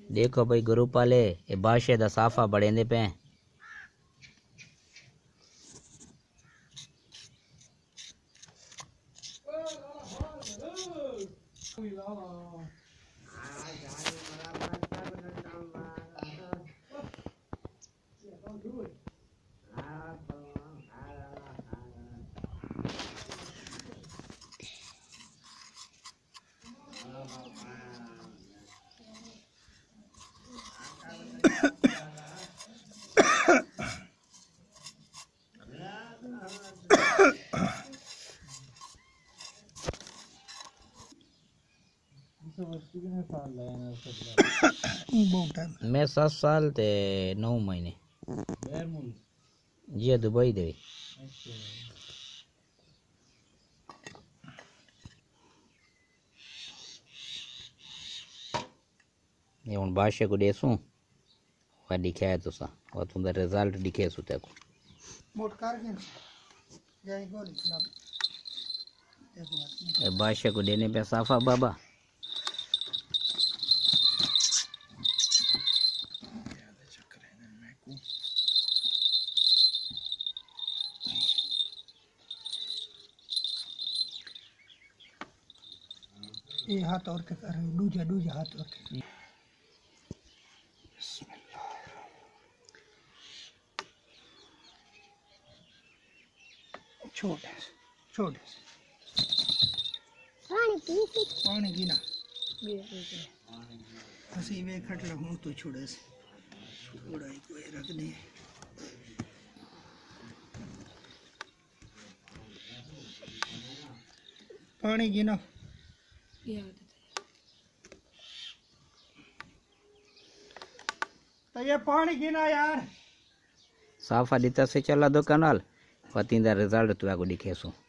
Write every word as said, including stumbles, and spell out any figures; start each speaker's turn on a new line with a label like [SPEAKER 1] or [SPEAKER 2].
[SPEAKER 1] देखो भाई ग्रुप वाले ये बादशाह दा साफा बड़ेंदे पे मैं सात साल ते नौ महीने जी दुबई दे ये हुन बादशाह को देसू वा दिखाया तुसा वा तुंदा रिजल्ट दिखे सु तेको मोट कर के जाई गोली ना ए बादशाह को देने पे साफा बाबा ये हाथ और के कर दूजा दूजा हाथ और के छोड़ छोड़ पानी की पानी की ना हसी वे खट लगूं तो छोड़े से थोड़ा ही कोई रख दे पानी की ना तो ये पानी की ना यार साफा दिता से चला दो कनाल पतिंदा रिजल्ट तू आगो दिखेसु।